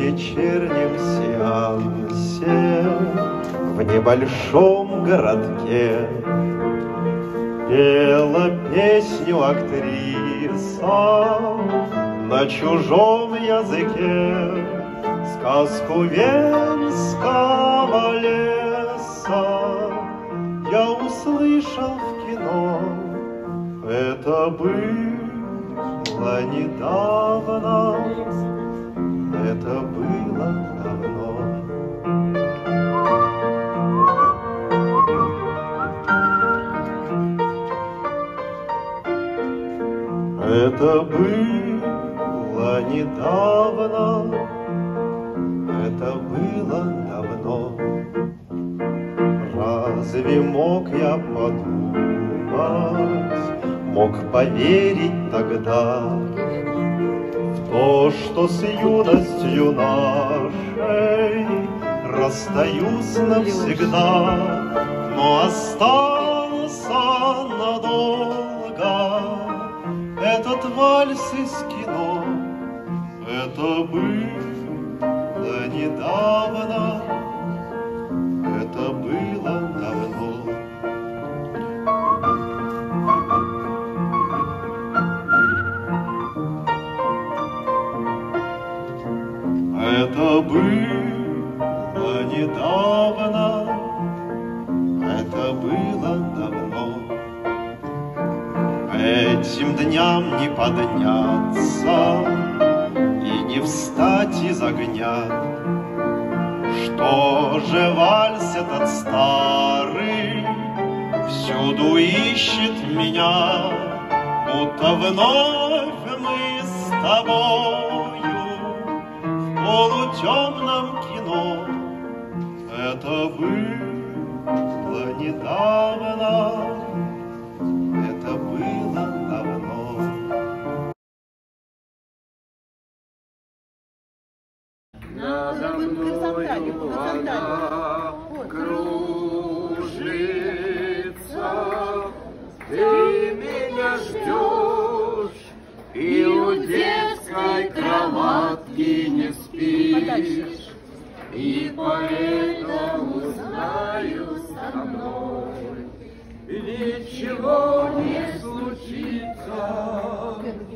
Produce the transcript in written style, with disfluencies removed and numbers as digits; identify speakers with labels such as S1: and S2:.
S1: вечернем сеансе в небольшом городке пела песню актриса на чужом языке, сказку Венского леса я услышал в кино. Это было недавно, это было давно. Это было недавно, это было давно. Разве мог я подумать, мог поверить тогда в то, что с юностью нашей расстаюсь навсегда, но остался надолго этот вальс из кино. Это было недавно, это было давно. Это было недавно, это было давно. Этим дням не подняться и не встать из огня. Что же вальс этот старый всюду ищет меня, будто вновь мы с тобою в полутемном кино. Это было недавно, это было давно.
S2: Надо мною она кружится, ты меня ждешь, и у детской кроватки не спишь, и поэтому знаю со мной ничего не случится.